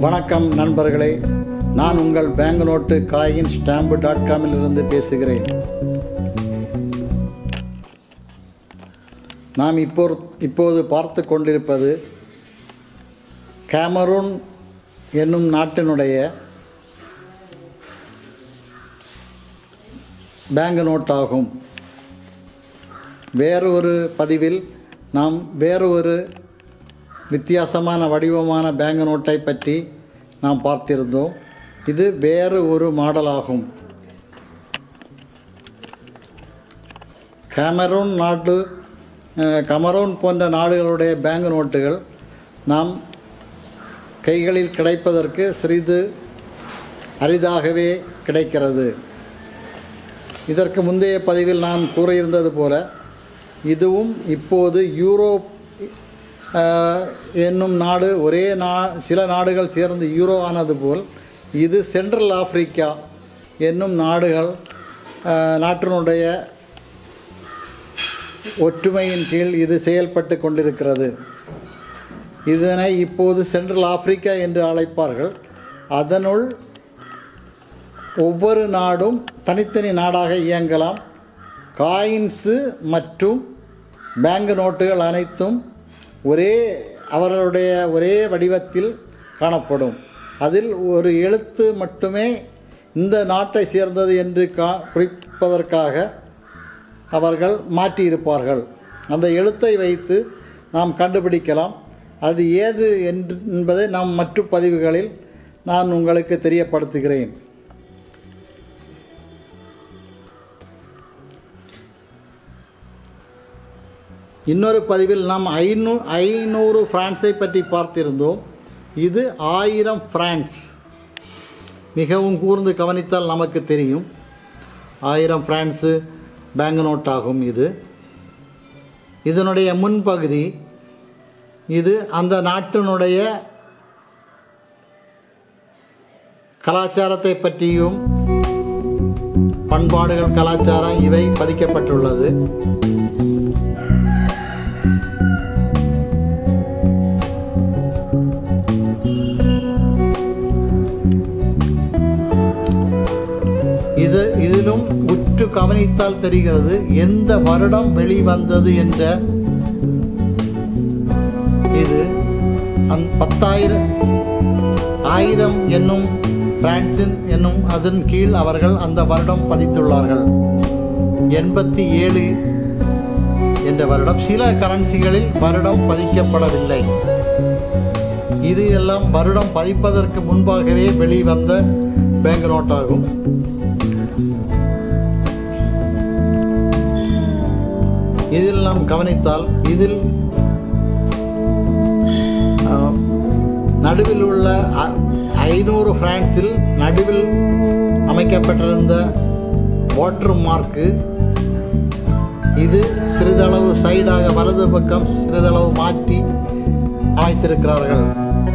வணக்கம் நண்பர்களே, நான் உங்கள் Banknotecoinstamp.com இலிருந்து பேசுகிறேன். நாம் இப்போது பார்த்து கொண்டிருப்பது கேமரூன் என்னும் நாட்டினுடைய பேங்க் நோட் ஆகும். வேறொரு பதிவில் நாம் வேறொரு வித்தியாசமான வடிவமான பேங்க் நோட்டை பற்றி நாம் பார்த்திருந்தோம். இது வேறு ஒரு மாடலாகும். கமரூன் போன்ற நாடுகளுடைய பேங்க் நோட்டுகள் நாம் கைகளில் கிடைப்பதற்கு சிறிது அரிதாகவே கிடைக்கிறது. இதற்கு முந்தைய பதிவில் நான் கூறியிருந்தது போல இதுவும் இப்போது யூரோப் என்னும் நாடு சில நாடுகள் சேர்ந்து யூரோ ஆனது போல் இது சென்ட்ரல் ஆப்பிரிக்கா என்னும் நாட்டினுடைய ஒற்றுமையின் கீழ் இது செயல்பட்டு கொண்டிருக்கிறது. இதனை இப்போது சென்ட்ரல் ஆப்பிரிக்கா என்று அழைப்பார்கள். அதனுள் ஒவ்வொரு நாடும் தனித்தனி நாடாக இயங்கலாம். காயின்ஸு மற்றும் பேங்க் நோட்டுகள் அனைத்தும் அவர்களுடைய ஒரே வடிவத்தில் காணப்படும். அதில் ஒரு எழுத்து மட்டுமே இந்த நாட்டை சேர்ந்தது என்று குறிப்பதற்காக அவர்கள் மாற்றியிருப்பார்கள். அந்த எழுத்தை வைத்து நாம் கண்டுபிடிக்கலாம். அது ஏது என்பதை நாம் மற்ற பதிவுகளில் நான் உங்களுக்கு தெரியப்படுத்துகிறேன். இன்னொரு பதிவில் நாம் 500 பிரான்ஸை பற்றி பார்த்திருந்தோம். இது 1000 பிரான்ஸ். மிகவும் கூர்ந்து கவனித்தால் நமக்கு தெரியும் 1000 பிரான்ஸு பேங்க் நோட் ஆகும். இதனுடைய முன்பகுதி இது அந்த நாட்டினுடைய கலாச்சாரத்தை பற்றியும் பண்பாடுகள், கலாச்சாரம் இவை பதிக்கப்பட்டுள்ளது. இதிலும் உற்று கவனித்தால் தெரிகிறது எந்த வருடம் வெளிவந்தது என்ற. இது 10,000 என்னும் பிரான்சின் என்னும் அதன் கீழ் அவர்கள் அந்த வருடம் பதித்துள்ளார்கள். 87 என்ற வருடம். சில கரன்சிகளில் வருடம் பதிக்கப்படவில்லை. இது எல்லாம் வருடம் பதிப்பதற்கு முன்பாகவே வெளிவந்த பேங்க் நோட் ஆகும். இதில் நாம் கவனித்தால் இதில் நடுவில் உள்ள 500 பிரான்ஸில் நடுவில் அமைக்கப்பட்டிருந்த வாட்டர் மார்க்கு இது சிறிதளவு சைடாக வலது பக்கம் சிறிதளவு மாற்றி அமைத்திருக்கிறார்கள்.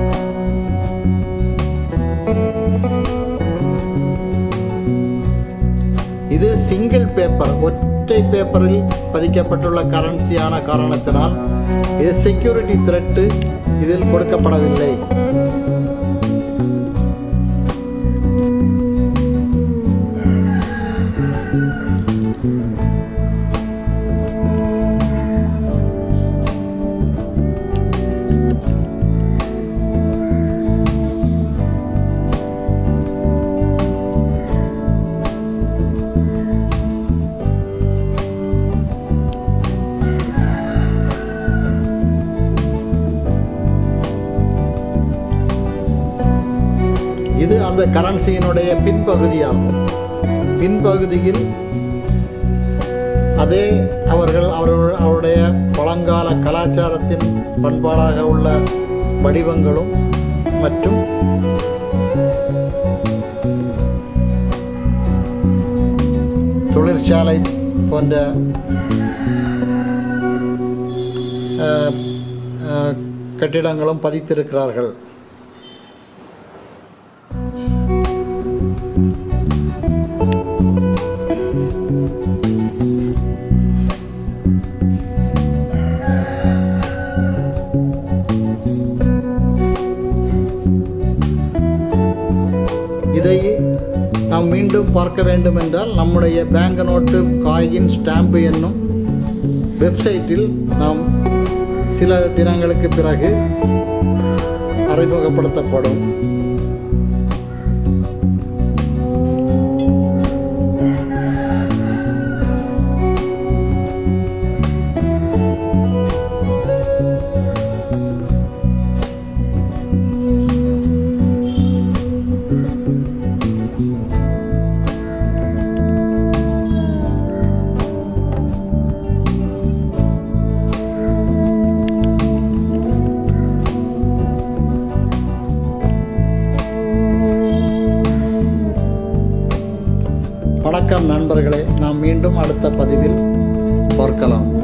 இது சிங்கிள் பேப்பர், ஒற்றை பேப்பரில் பதிக்கப்பட்டுள்ள கரன்சியான காரணத்தினால் இது செக்யூரிட்டி த்ரெட்டு இதில் கொடுக்கப்படவில்லை. இது அந்த கரன்சியினுடைய பின்பகுதியாகும். பின்பகுதியில் அதே அவருடைய பழங்கால கலாச்சாரத்தின் பண்பாடாக உள்ள வடிவங்களும் மற்றும் தொழிற்சாலை போன்ற கட்டிடங்களும் பதித்திருக்கிறார்கள். மீண்டும் பார்க்க வேண்டும் என்றால் நம்முடைய பேங்க் நோட்டு காயின் ஸ்டாம்பு என்னும் வெப்சைட்டில் நாம் சில தினங்களுக்கு பிறகு அறிமுகப்படுத்தப்படும். வணக்கம் நண்பர்களே, நாம் மீண்டும் அடுத்த பதிவில் பார்க்கலாம்.